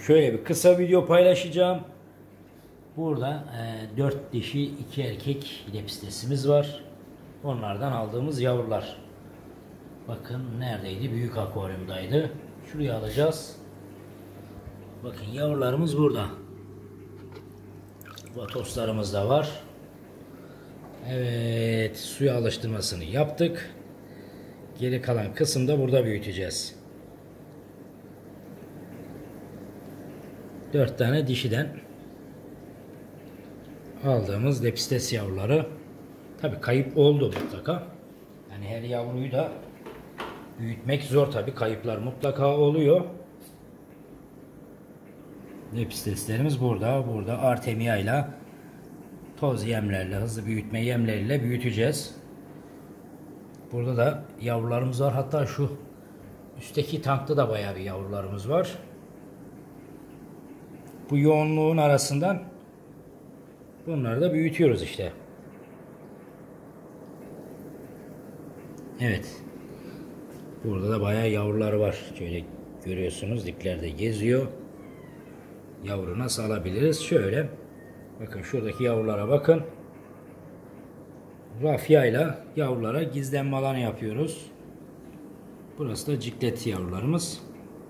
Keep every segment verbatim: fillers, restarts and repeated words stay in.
Şöyle bir kısa video paylaşacağım. Burada e, dört dişi iki erkek lepistesimiz var. Onlardan aldığımız yavrular. Bakın neredeydi? Büyük akvaryumdaydı. Şuraya alacağız. Bakın yavrularımız burada. Vatoslarımız da var. Evet, suya alıştırmasını yaptık. Geri kalan kısımda burada büyüteceğiz. Dört tane dişiden aldığımız lepistes yavruları. Tabi kayıp oldu mutlaka. Yani her yavruyu da büyütmek zor tabi. Kayıplar mutlaka oluyor. Lepisteslerimiz burada. Burada Artemia ile toz yemlerle, hızlı büyütme yemleriyle büyüteceğiz. Burada da yavrularımız var. Hatta şu üstteki tankta da bayağı bir yavrularımız var. Bu yoğunluğun arasından bunları da büyütüyoruz işte. Evet. Burada da bayağı yavrular var. Şöyle görüyorsunuz, diplerde geziyor. Yavru nasıl alabiliriz? Şöyle. Bakın şuradaki yavrulara bakın. Rafyayla yavrulara gizlenme alanı yapıyoruz. Burası da ciklet yavrularımız.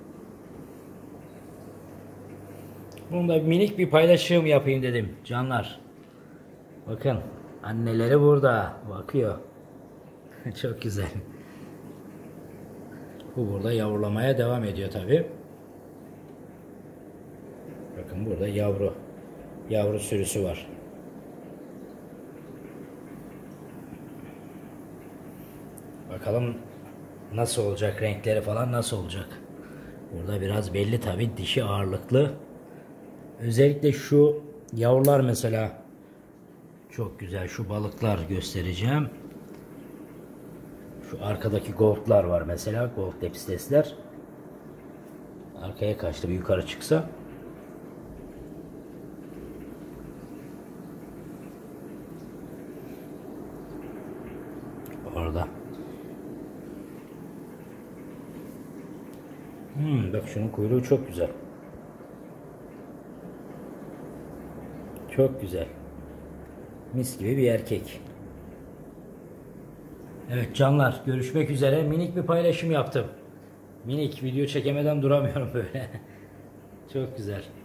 Bunda minik bir paylaşım yapayım dedim canlar. Bakın anneleri burada bakıyor. Çok güzel. Bu burada yavrulamaya devam ediyor tabi. Bakın burada yavru yavru sürüsü var. Bakalım nasıl olacak, renkleri falan nasıl olacak. Burada biraz belli tabi, dişi ağırlıklı. Özellikle şu yavrular mesela çok güzel. Şu balıklar göstereceğim. Şu arkadaki goldlar var mesela. Gold lepistesler. Arkaya kaçtı. Bir yukarı çıksa. Orada. Hmm, bak şunun kuyruğu çok güzel. Çok güzel. Mis gibi bir erkek. Evet canlar, görüşmek üzere. Minik bir paylaşım yaptım. Minik video çekemeden duramıyorum böyle. Çok güzel.